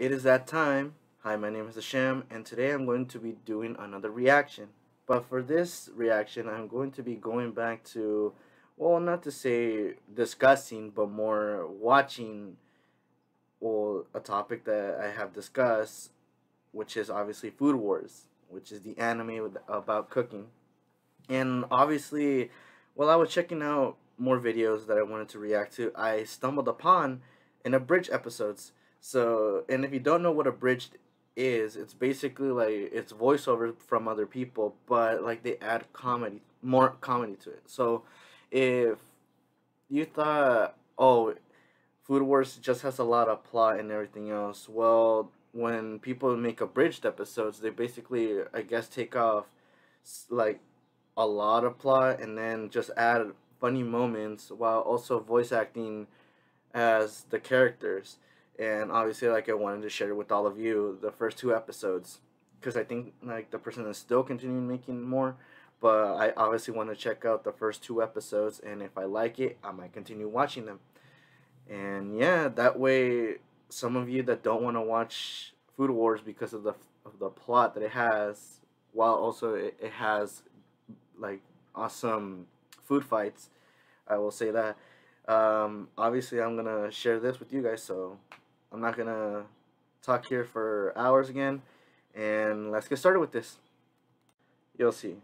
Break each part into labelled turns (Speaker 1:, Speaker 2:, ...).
Speaker 1: It is that time. Hi, my name is Shaman, and today I'm going to be doing another reaction. But for this reaction, I'm going to be going back to, well, not to say discussing, but more watching, well, a topic that I have discussed, which is obviously Food Wars, which is the anime about cooking. And obviously, while I was checking out more videos that I wanted to react to, I stumbled upon an abridged episodes. So, and if you don't know what abridged is, it's basically like it's voiceover from other people, but like they add comedy, more comedy to it. So, if you thought, oh, Food Wars just has a lot of plot and everything else, well, when people make abridged episodes, they basically, I guess, take off like a lot of plot and then just add funny moments while also voice acting as the characters. And obviously, like, I wanted to share with all of you the first two episodes because I think like the person is still continuing making more, but I obviously want to check out the first two episodes, and if I like it, I might continue watching them. And yeah, that way some of you that don't want to watch Food Wars because of the plot that it has, while also it has like awesome food fights, I will say that. Obviously, I'm gonna share this with you guys, so I'm not gonna talk here for hours again. And let's get started with this. You'll see.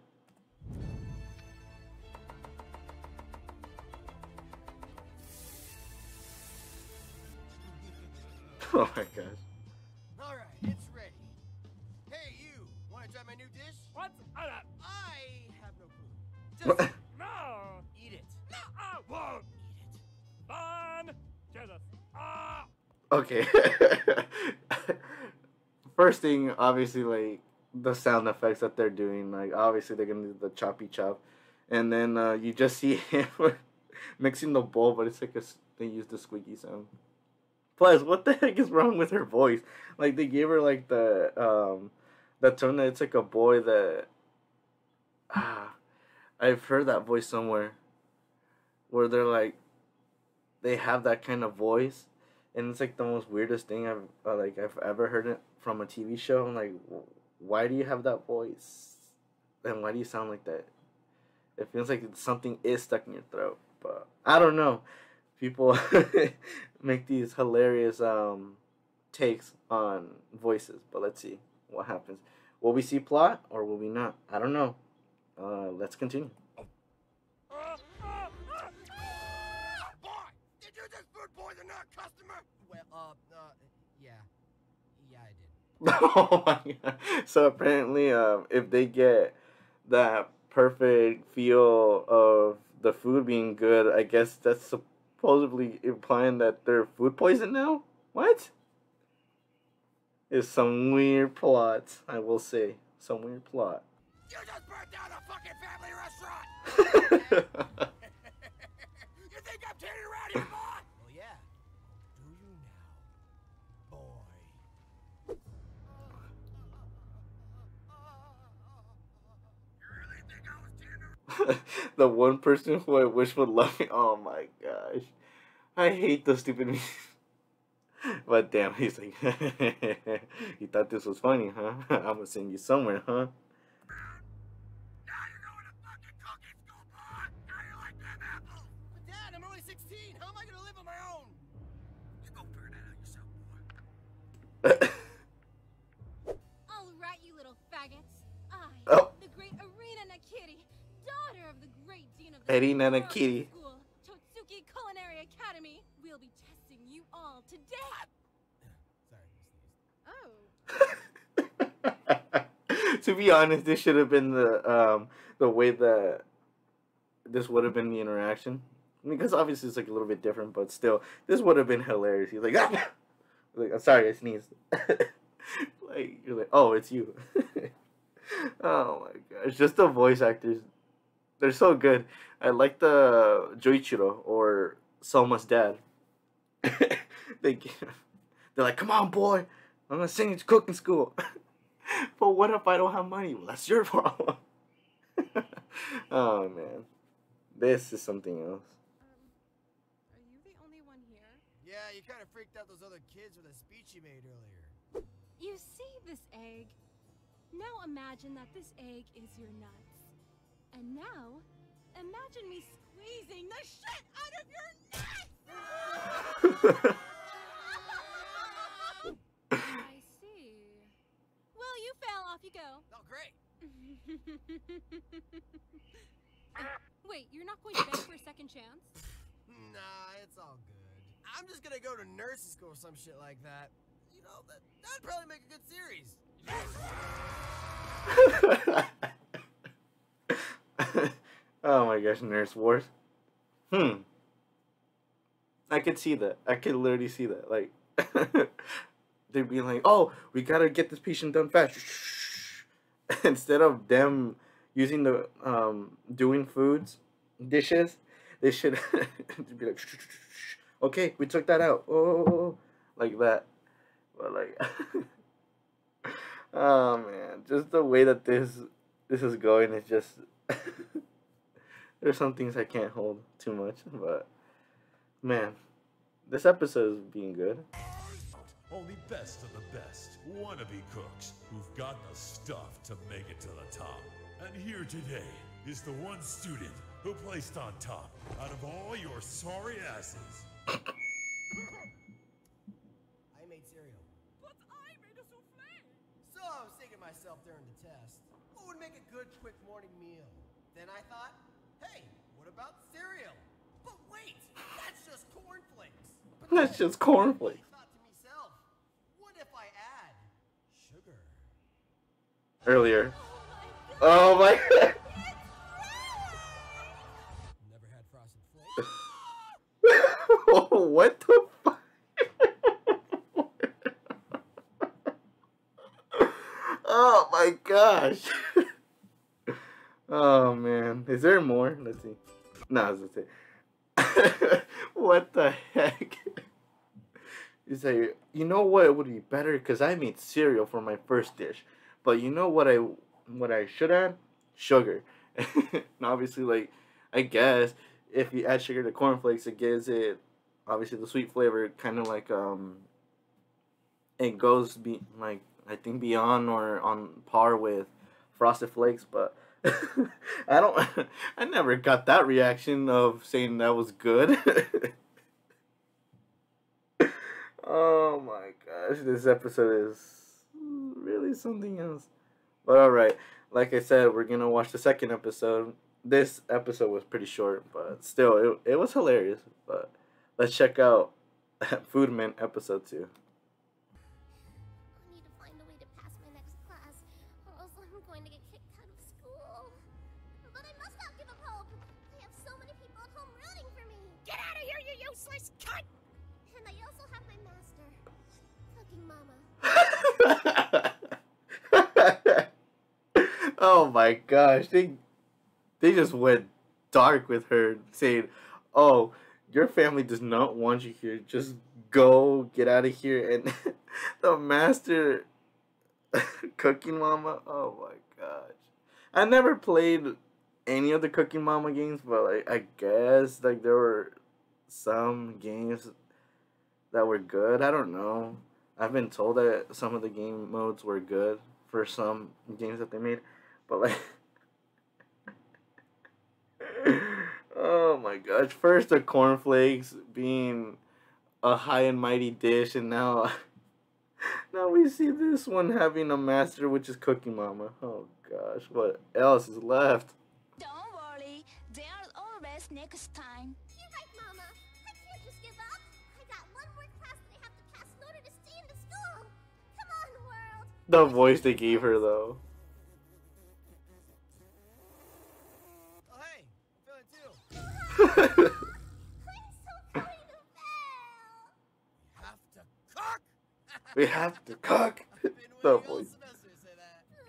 Speaker 1: Oh my gosh.
Speaker 2: All right, it's ready. Hey, you! Want to try my new dish?
Speaker 3: What?
Speaker 2: I have no clue. Just
Speaker 3: No!
Speaker 2: eat it.
Speaker 3: No! I won't!
Speaker 2: Eat it.
Speaker 3: Fun! Jesus! Ah!
Speaker 1: Okay. First thing, obviously, like the sound effects that they're doing. Like obviously, they're gonna do the choppy chop, and then you just see him mixing the bowl, but it's like they use the squeaky sound. Plus, what the heck is wrong with her voice? Like they gave her like the tone that it's like a boy that ah, I've heard that voice somewhere where they're like they have that kind of voice, and it's like the most weirdest thing I've ever heard it from a TV show. I'm like, why do you have that voice? And why do you sound like that? It feels like something is stuck in your throat, but I don't know. People make these hilarious takes on voices, but let's see what happens. Will we see plot or will we not? I don't know. Let's continue.
Speaker 2: Boy, did you just food poison our customer? Well, yeah. Yeah, I did.
Speaker 1: Oh my god. So apparently, if they get that perfect feel of the food being good, I guess that's supposedly implying that they're food poisoned now? What? It's some weird plot, I will say. Some weird plot.
Speaker 2: You just burnt down a fucking family restaurant! You think I'm kidding around here, boy? Well, yeah. Do you now, boy? You really think I was kidding?
Speaker 1: The one person who I wish would love me. Oh my gosh. I hate those stupid memes. But damn, he's like, you thought this was funny, huh? I'm gonna send you somewhere, huh?
Speaker 2: Now you're going to fucking cooking school, boy! How you like them apples? But Dad, I'm only 16. How am I gonna live on my own? You go figure that out yourself, boy.
Speaker 4: All right, you little faggots. I,
Speaker 1: Oh.
Speaker 4: the great Arena Nakiri, daughter of the great dean of the
Speaker 1: Arena
Speaker 4: World
Speaker 1: Nakiri.
Speaker 4: School, Totsuki Culinary Academy, will be testing you all today.
Speaker 2: Sorry,
Speaker 4: Oh.
Speaker 1: To be honest, this should have been the way that this would have been the interaction. Because obviously it's like a little bit different, but still, this would have been hilarious. He's like, ah! Like, I'm sorry, I sneezed. Like you're like, oh, it's you. Oh my gosh, just the voice actors, they're so good. I like the Joichiro or Selma's dad. they they're like, come on, boy, I'm gonna send you to cooking school. But what if I don't have money? Well, that's your problem. Oh man, this is something else.
Speaker 4: Are you the only one here?
Speaker 2: Yeah, you kind of freaked out those other kids with a speech you made earlier.
Speaker 4: You see this egg? Now imagine that this egg is your nuts. And now, imagine me squeezing the shit out of your nuts! I see. Well, you fail. Off you go.
Speaker 2: Oh, great.
Speaker 4: Wait, you're not going to beg for a second chance?
Speaker 2: Nah, it's all good. I'm just gonna go to nursing school or some shit like that. You know, that'd probably make a good series.
Speaker 1: Oh my gosh, Nurse Wars. I could see that. I could literally see that. Like, they'd be like, "Oh, we gotta get this patient done fast." Instead of them using the doing dishes, they should be like, "Okay, we took that out." Oh, like that. But like, oh man, just the way that this is going is just. There's some things I can't hold too much, but man, this episode is being good.
Speaker 5: Only best of the best wannabe cooks who've got the stuff to make it to the top. And here today is the one student who placed on top out of all your sorry asses.
Speaker 2: I made cereal.
Speaker 3: But I made a souffle.
Speaker 2: So I was thinking to myself during the test, what would make a good quick morning meal? Then I thought, hey, what about cereal? But wait, that's just cornflakes. But
Speaker 1: That's
Speaker 2: then
Speaker 1: just cornflakes.
Speaker 2: I thought to myself, what if I add sugar?
Speaker 1: Earlier. Oh my god.
Speaker 2: Never had frosted flakes.
Speaker 1: What the fuck? Oh my gosh. Oh man. Is there more? Let's see. No, that's it. What the heck? He's like, you know what would be better? Because I made cereal for my first dish. But you know what I should add? Sugar. And obviously, like, I guess if you add sugar to cornflakes, it gives it obviously the sweet flavor, kind of like it goes like I think beyond or on par with Frosted Flakes, but I never got that reaction of saying that was good. Oh my gosh, this episode is really something else. But alright, like I said, we're gonna watch the second episode. This episode was pretty short, but still, it was hilarious. But let's check out Food MENT episode 2.
Speaker 6: I need to find a way to pass my next class, or else I'm going to get kicked out of school. But I must not give up hope. I have so many people at home rooting for me.
Speaker 2: Get out of here, you useless cunt!
Speaker 6: And I also have my master, Cooking Mama.
Speaker 1: Oh my gosh, they just went dark with her, saying, "Oh, your family does not want you here. Just go, get out of here." And the master, Cooking Mama. Oh my gosh, I never played any of the Cooking Mama games, but like I guess like there were some games that were good. I don't know. I've been told that some of the game modes were good for some games that they made, but like, oh my gosh! First the cornflakes being a high and mighty dish, and now we see this one having a master, which is Cooking Mama. Oh gosh, what else is left?
Speaker 6: Don't worry, there's always next time. You're right, Mama. I can't just give up. I got one more class that I have to pass in order to stay in the school. Come on, world.
Speaker 1: The voice they gave her though.
Speaker 2: Oh, hey, I'm feeling too.
Speaker 6: I'm so afraid to fail.
Speaker 2: Have to cook!
Speaker 1: We have to cook.
Speaker 2: I've been
Speaker 1: The
Speaker 2: waiting all
Speaker 1: voice.
Speaker 2: semester to say that.
Speaker 6: No,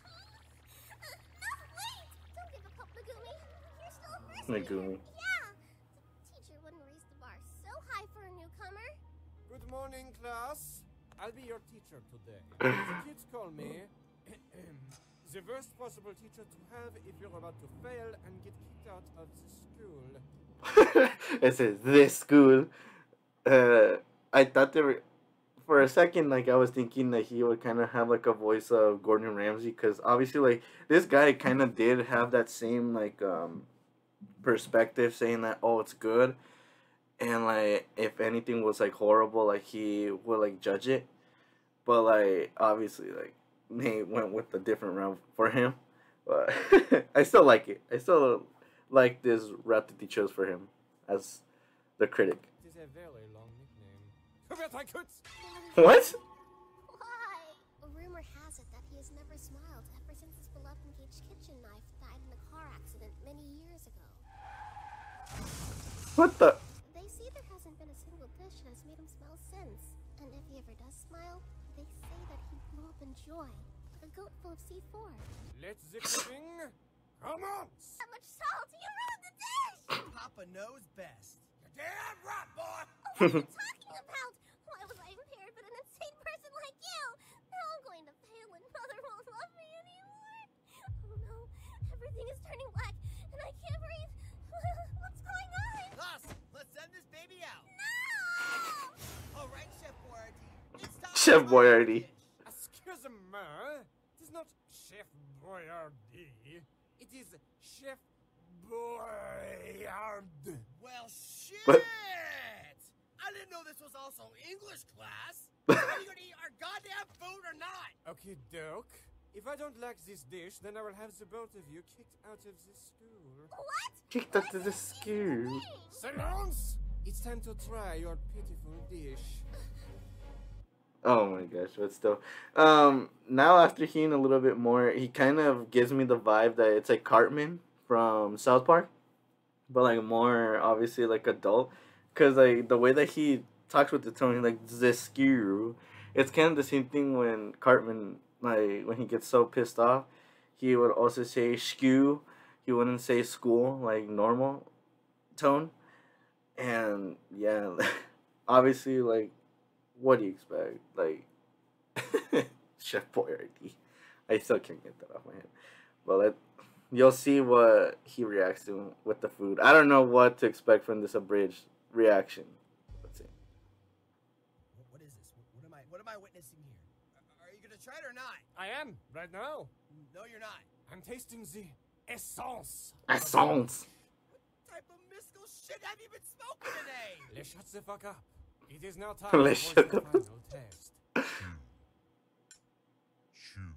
Speaker 6: wait! Don't give up hope, Megumi. You're still a freshman.
Speaker 1: Megumi.
Speaker 6: Yeah. The teacher wouldn't raise the bar so high for a newcomer.
Speaker 7: Good morning, class. I'll be your teacher today. The kids call me the worst possible teacher to have if you're about to fail and get kicked out of the school.
Speaker 1: It says this school. I thought they were. for a second, like I was thinking that he would kind of have like a voice of Gordon Ramsay, because obviously, like this guy kind of did have that same like perspective, saying that oh it's good, and like if anything was like horrible, like he would like judge it, but like obviously like they went with a different route for him, but I still like it. I still like this route that he chose for him as the critic.
Speaker 7: It is a very long nickname.
Speaker 1: What?
Speaker 6: Why? A rumor has it that he has never smiled ever since his beloved engaged kitchen knife died in a car accident many years ago.
Speaker 1: What the?
Speaker 6: They say there hasn't been a single dish that has made him smile since. And if he ever does smile, they say that he blew up in joy, like a goat full of C4.
Speaker 7: Let's the cooking. Come on!
Speaker 6: That much salt, you ruined the dish!
Speaker 2: Papa knows best.
Speaker 7: You're damn right, boy!
Speaker 6: What are you talking about? Why was I impaired but an insane person like you? Now I'm going to fail and Mother won't love me anymore. Oh no, everything is turning black and I can't breathe. What's going on?
Speaker 2: Us, let's send this baby out.
Speaker 6: No!
Speaker 2: All right, Chef Boyardee. It's time
Speaker 1: Chef
Speaker 2: for my
Speaker 1: Boyardee.
Speaker 2: dish.
Speaker 7: Excuse-moi. It is not Chef Boyardee. It is Chef Boyard.
Speaker 2: Well, shit!
Speaker 1: What?
Speaker 2: I didn't know this was also English class. Are you gonna eat our goddamn food or not?
Speaker 7: Okay, doke. If I don't like this dish, then I will have the both of you kicked out of the school.
Speaker 6: What?
Speaker 1: Kicked out to the school.
Speaker 7: Silence! It's time to try your pitiful dish.
Speaker 1: Oh my gosh, but still. Now after hearing a little bit more, he kind of gives me the vibe that it's like Cartman from South Park, but like more obviously like adult, cause like the way that he talks with the tone, like Zeskew, it's kind of the same thing when Cartman, like when he gets so pissed off, he would also say skew. He wouldn't say school like normal tone, and yeah, obviously like. What do you expect? Like, Chef Boyardee. I still can't get that off my head. But you'll see what he reacts to with the food. I don't know what to expect from this abridged reaction. Let's see.
Speaker 2: What is this? What am I witnessing here? Are you gonna try it or not?
Speaker 7: I am, right now.
Speaker 2: No, you're not.
Speaker 7: I'm tasting the essence.
Speaker 1: Essence.
Speaker 2: What type of mystical shit have you been smoking today?
Speaker 7: Let's shut the fuck up. It is now time
Speaker 1: Let's
Speaker 7: for
Speaker 1: shut
Speaker 7: the
Speaker 1: up.
Speaker 7: final test.
Speaker 5: Chew.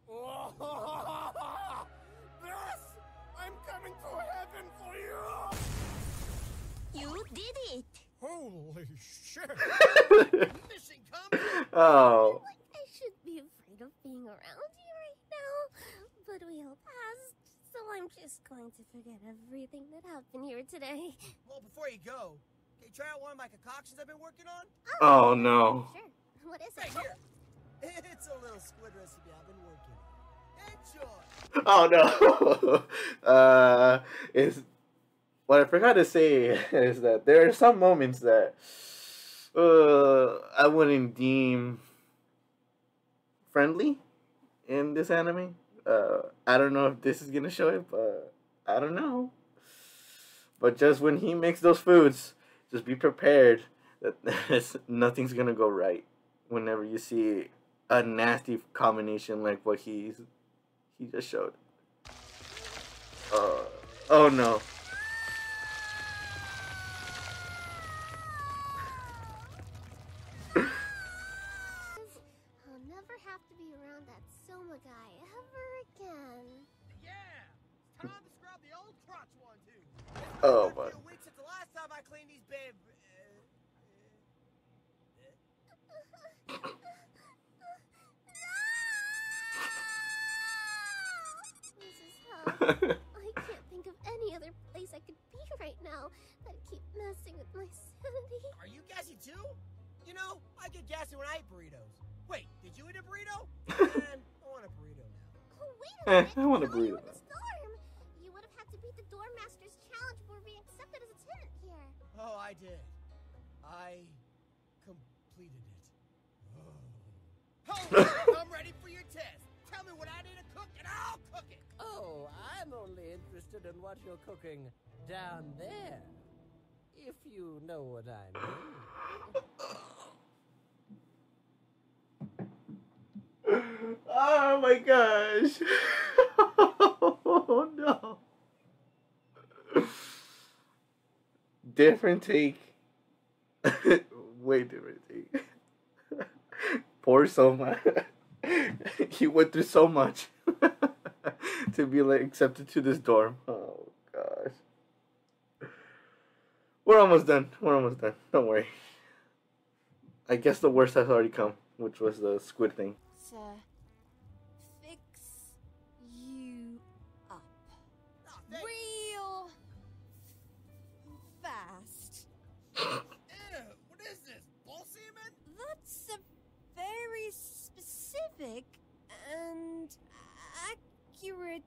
Speaker 7: Yes! I'm coming to heaven for you!
Speaker 6: You did it!
Speaker 7: Holy shit!
Speaker 2: Mission complete.
Speaker 1: Oh.
Speaker 6: Like, I should be afraid of being around you right now. But we all passed, so I'm just going to forget everything that happened here today.
Speaker 2: Well, before you go, can you try out one of my concoctions I've been working on?
Speaker 1: Oh no.
Speaker 6: Sure. What is
Speaker 2: Right
Speaker 6: it?
Speaker 2: here. It's a little squid recipe I've been working on. Enjoy.
Speaker 1: Oh no. Is what I forgot to say is that there are some moments that I wouldn't deem friendly in this anime. I don't know if this is gonna show it, but I don't know. But just when he makes those foods, just be prepared that nothing's gonna go right whenever you see a nasty combination like what he just showed. Oh no.
Speaker 6: I'll never have to be around that Soma guy ever again.
Speaker 2: Yeah. It's time to scrub the old crotch one too.
Speaker 1: Oh,
Speaker 2: It's been
Speaker 1: my.
Speaker 2: a few weeks since the last time I cleaned these babe.
Speaker 6: This is hell. I can't think of any other place I could be right now that'd keep messing with my sanity.
Speaker 2: Are you gassy too? You know, I get gassy when I eat burritos. Wait, did you eat a burrito? Man, I want a burrito now.
Speaker 6: Oh, wait a minute.
Speaker 1: I want a
Speaker 6: How you
Speaker 1: burrito.
Speaker 6: in the storm? You would have had to beat the Dorm Master's challenge before being accepted as a tenant here.
Speaker 2: Oh, I did. I completed it. Oh, I'm ready for your test. Tell me what I need to cook and I'll cook it.
Speaker 8: Oh, I'm only interested in what you're cooking down there. If you know what I mean.
Speaker 1: Oh my gosh. Oh no. Different take. Way different take. Poor Soma. He went through so much to be like accepted to this dorm. Oh gosh. We're almost done. We're almost done. Don't worry. I guess the worst has already come, which was the squid thing.
Speaker 4: To fix you up. Real fast.
Speaker 2: Ew, what is this? Bull semen?
Speaker 4: That's a very specific and accurate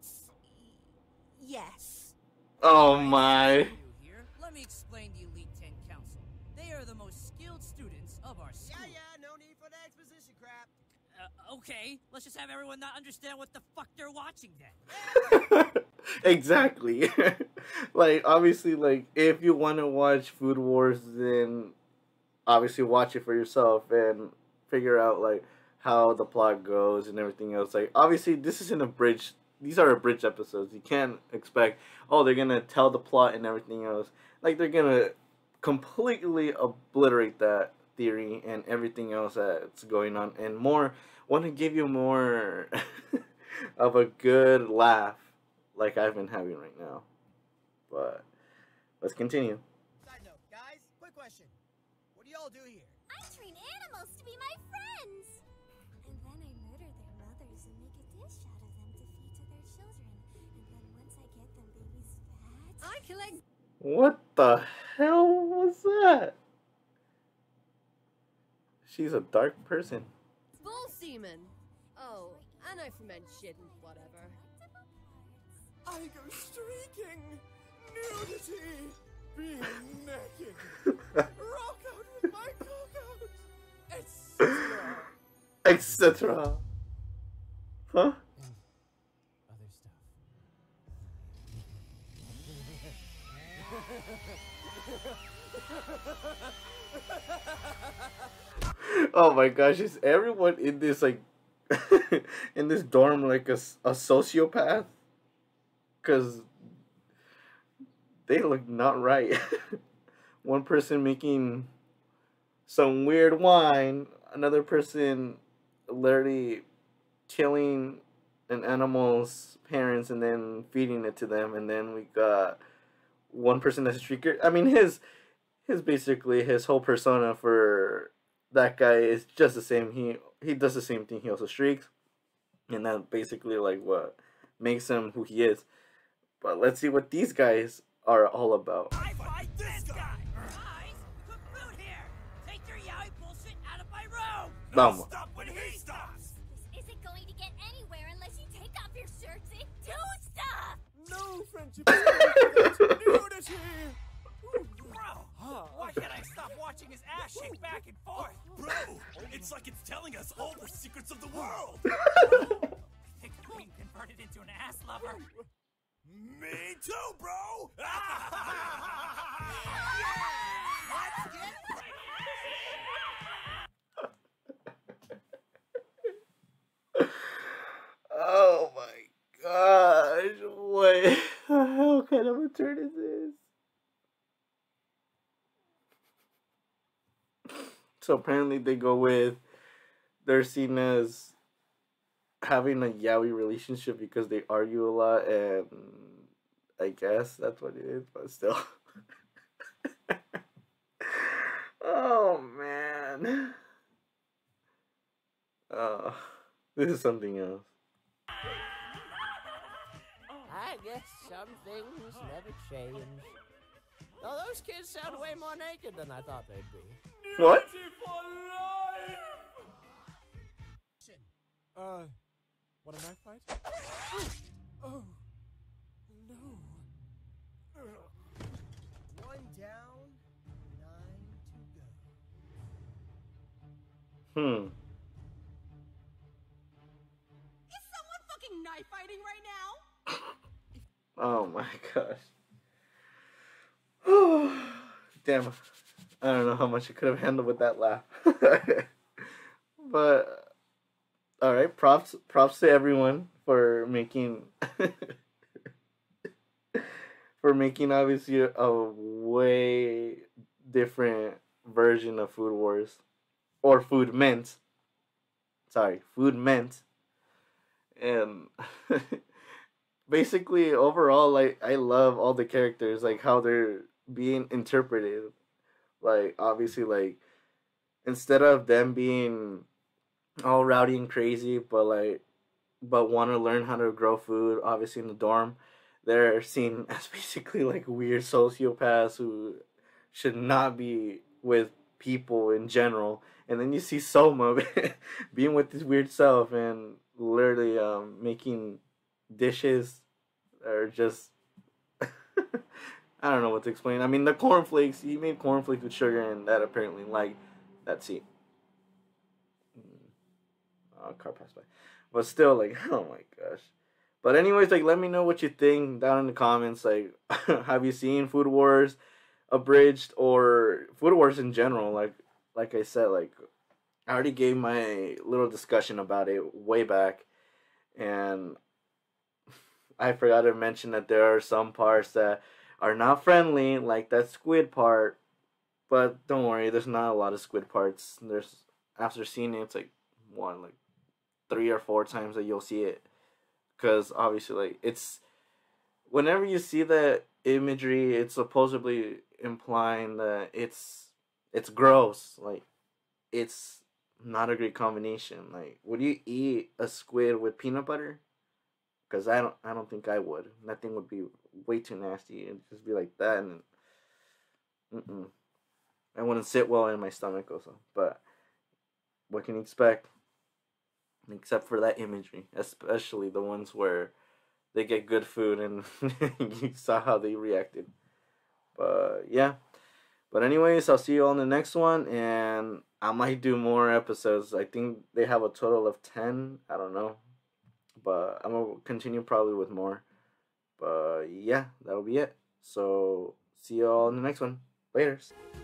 Speaker 4: yes.
Speaker 1: Oh my.
Speaker 8: You here? Let me explain the Elite 10 Council. They are the most skilled students of our school.
Speaker 2: Yeah, no need for the exposition crap.
Speaker 8: Okay, let's just have everyone not understand what the fuck they're watching then.
Speaker 1: Exactly. Like, obviously, like, if you want to watch Food Wars, then obviously watch it for yourself and figure out, like, how the plot goes and everything else. Like, obviously, this is an abridged. These are abridged episodes. You can't expect, oh, they're going to tell the plot and everything else. Like, they're going to completely obliterate that theory and everything else that's going on and more. Want to give you more of a good laugh like I've been having right now. But let's continue.
Speaker 2: Side note, guys, quick question. What do y'all do here?
Speaker 6: I train animals to be my friends. And then I murder their mothers and make a dish out of them to feed to their children. And then once I get them babies fat,
Speaker 4: I collect.
Speaker 1: What the hell was that? She's a dark person.
Speaker 4: Bull semen. Oh, and I ferment shit and whatever.
Speaker 7: I go streaking, nudity, being naked, rock out with my cock out, etc.
Speaker 1: Etc. Huh?
Speaker 7: Other stuff.
Speaker 1: Oh my gosh, is everyone in this, like, in this dorm like a sociopath? Because they look not right. One person making some weird wine, another person literally killing an animal's parents and then feeding it to them, and then we got one person that's a streaker. I mean, his basically his whole persona for that guy is just the same. He does the same thing. He also streaks, and that basically like what makes him who he is. But let's see what these guys are all about.
Speaker 2: I fight this guy!
Speaker 8: Guys, cook food here! Take your yaoi bullshit out of my room!
Speaker 1: Vamos.
Speaker 2: Stop when he stops!
Speaker 6: this isn't going to get anywhere unless you take off your shirts and do stuff.
Speaker 7: No friendship is nudity.
Speaker 2: Bro, why can't I stop watching his ass shake back and forth?
Speaker 5: Bro, it's like it's telling us all the secrets of the world.
Speaker 2: Think I'm being converted into an ass lover?
Speaker 5: Me too, bro.
Speaker 1: Oh my gosh, what the hell kind of a turn is this? So apparently they go with, they're seen as having a yaoi relationship because they argue a lot, and I guess that's what it is, but still. Oh man. Oh, this is something else.
Speaker 8: I guess some things never change. Though those kids sound way more naked than I thought they'd be.
Speaker 1: What?
Speaker 7: What am I fight? Oh, no.
Speaker 2: One down, 9 to go.
Speaker 4: Is someone fucking knife fighting right now?
Speaker 1: Oh my gosh. Damn. I don't know how much I could have handled with that laugh. But All right, props to everyone for making for making obviously a way different version of Food Wars or Food Mint. Sorry, Food Mint. And basically overall, like, I love all the characters, like how they're being interpreted. Like, obviously, like, instead of them being all rowdy and crazy, but want to learn how to grow food, obviously in the dorm, they're seen as basically like weird sociopaths who should not be with people in general. And then you see Soma being with his weird self and literally making dishes or just I don't know what to explain. I mean, the cornflakes, he made cornflakes with sugar, and that apparently, like, that's it. Car passed by. But still, like, oh my gosh. But anyways, like, let me know what you think down in the comments. Like, have you seen Food Wars Abridged or Food Wars in general? Like I said, like, I already gave my little discussion about it way back, and I forgot to mention that there are some parts that are not friendly, like that squid part. But don't worry, there's not a lot of squid parts. There's after seeing it, it's like one, like 3 or 4 times that you'll see it, because obviously, like, it's whenever you see the imagery, it's supposedly implying that it's gross. Like, it's not a great combination. Like, would you eat a squid with peanut butter? Because I don't think I would. That thing would be way too nasty. It'd just be like that, and I wouldn't sit well in my stomach also. But what can you expect? Except for that imagery, especially the ones where they get good food and you saw how they reacted. But yeah. But anyways, I'll see you all in the next one, and I might do more episodes. I think they have a total of 10. I don't know. But I'm going to continue probably with more. But yeah, that'll be it. So see you all in the next one. Laters.